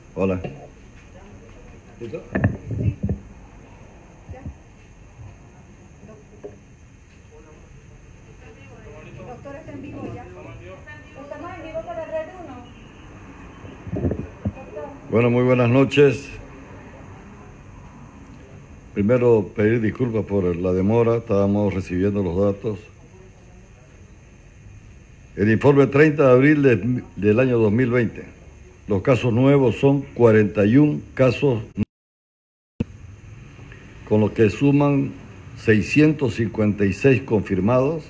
Hola. ¿Listo? Doctor, está en vivo ya. Estamos en vivo por la red 1. Doctor. Bueno, muy buenas noches. Primero, pedir disculpas por la demora, estábamos recibiendo los datos. El informe 30 de abril del año 2020. Los casos nuevos son 41 casos, con lo que suman 656 confirmados.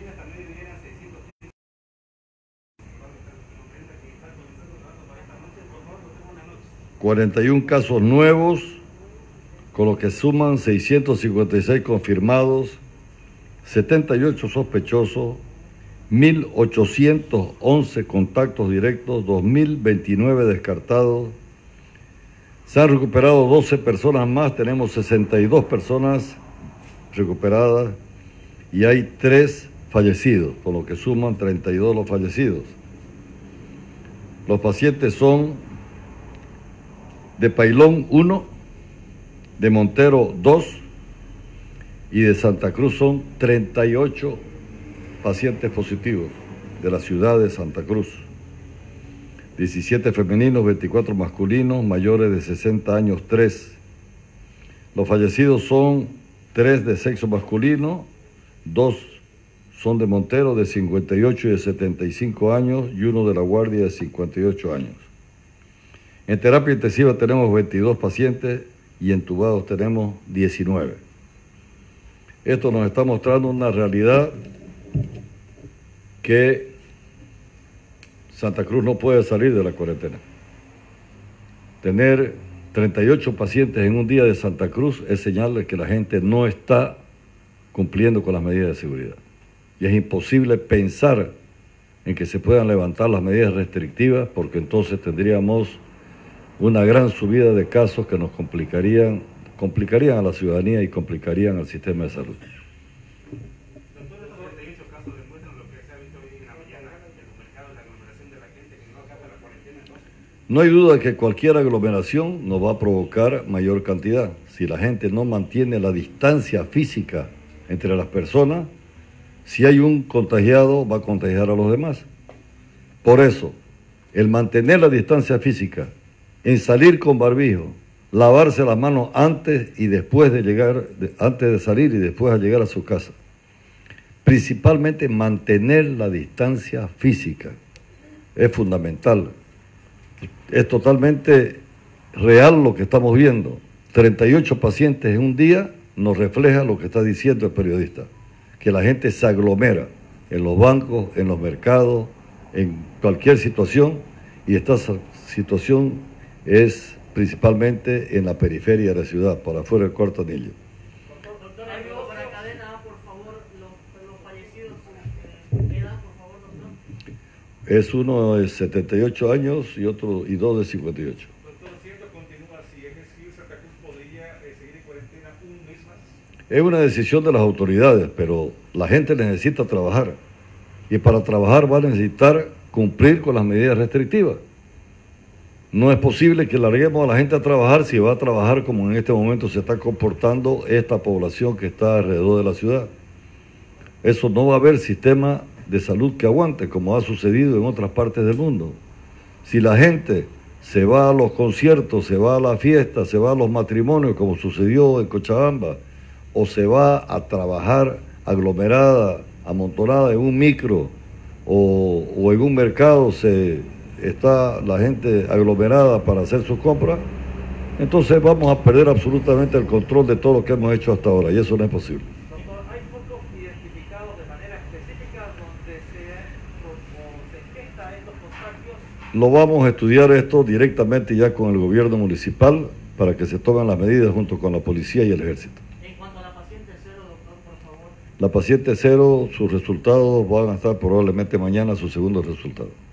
...41 casos nuevos, con lo que suman 656 confirmados, 78 sospechosos, 1.811 contactos directos, 2.029 descartados. Se han recuperado 12 personas más, tenemos 62 personas recuperadas y hay 3 fallecidos, con lo que suman 32 los fallecidos. Los pacientes son de Pailón 1, de Montero 2 y de Santa Cruz son 38 pacientes positivos de la ciudad de Santa Cruz. 17 femeninos, 24 masculinos, mayores de 60 años 3. Los fallecidos son 3 de sexo masculino, 2 son de Montero de 58 y de 75 años y 1 de La Guardia de 58 años. En terapia intensiva tenemos 22 pacientes y entubados tenemos 19. Esto nos está mostrando una realidad que Santa Cruz no puede salir de la cuarentena. Tener 38 pacientes en un día de Santa Cruz es señal de que la gente no está cumpliendo con las medidas de seguridad. Y es imposible pensar en que se puedan levantar las medidas restrictivas, porque entonces tendríamos una gran subida de casos que nos complicarían a la ciudadanía y complicarían al sistema de salud. Doctor, estos 48 casos demuestran lo que se ha visto hoy en la mañana en los mercados, la aglomeración de la gente que no acata la cuarentena, ¿no? No hay duda que cualquier aglomeración nos va a provocar mayor cantidad. Si la gente no mantiene la distancia física entre las personas, si hay un contagiado, va a contagiar a los demás. Por eso, el mantener la distancia física, en salir con barbijo, lavarse las manos antes y después de llegar, antes de salir y después de llegar a su casa. Principalmente mantener la distancia física es fundamental. Es totalmente real lo que estamos viendo. 38 pacientes en un día nos refleja lo que está diciendo el periodista, que la gente se aglomera en los bancos, en los mercados, en cualquier situación, y esta situación es principalmente en la periferia de la ciudad, por afuera del cuarto anillo. Doctor, para cadena, por favor, los fallecidos, edad, por favor, doctor. Es uno de 78 años y 2 de 58. Doctor, si esto continúa así, es decir, Santa Cruz podría seguir en cuarentena un mes más. Es una decisión de las autoridades, pero la gente necesita trabajar. Y para trabajar va a necesitar cumplir con las medidas restrictivas. No es posible que larguemos a la gente a trabajar si va a trabajar como en este momento se está comportando esta población que está alrededor de la ciudad. Eso no va a haber sistema de salud que aguante, como ha sucedido en otras partes del mundo. Si la gente se va a los conciertos, se va a la fiesta, se va a los matrimonios, como sucedió en Cochabamba, o se va a trabajar aglomerada, amontonada en un micro o en un mercado, está la gente aglomerada para hacer sus compras, entonces vamos a perder absolutamente el control de todo lo que hemos hecho hasta ahora, y eso no es posible. Doctor, ¿hay focos identificados de manera específica donde se gesta estos contagios? Lo vamos a estudiar esto directamente ya con el gobierno municipal para que se tomen las medidas junto con la policía y el ejército. En cuanto a la paciente cero, doctor, por favor. La paciente cero, sus resultados van a estar probablemente mañana, su segundo resultado.